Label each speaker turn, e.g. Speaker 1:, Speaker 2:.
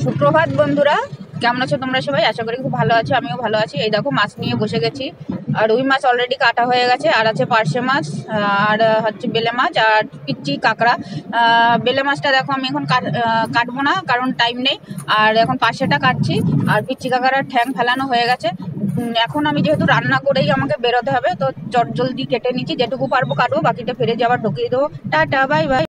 Speaker 1: সুপ্রভাত বন্ধুরা, কেমন আছো তোমরা সবাই? আশা করি খুব ভালো আছো, আমিও ভালো আছি। এই দেখো মাছ নিয়ে বসে গেছি। আর রুই মাছ অলরেডি কাটা হয়ে গেছে, আর আছে পার্শে মাছ, আর হচ্ছে বেলে মাছ আর পিচ্চি কাঁকড়া। বেলে মাছটা দেখো আমি এখন কাটবো না, কারণ টাইম নেই। আর এখন পার্শেটা কাটছি, আর পিচ্চি কাঁকড়ার ঠ্যাং ফেলানো হয়ে গেছে। এখন আমি যেহেতু রান্না করেই আমাকে বেরোতে হবে, তো চট জলদি কেটে নিচ্ছি, যেটুকু পারবো কাটবো, বাকিটা ফিরে যাবার ঢুকিয়ে দেবো। Tata, bye by.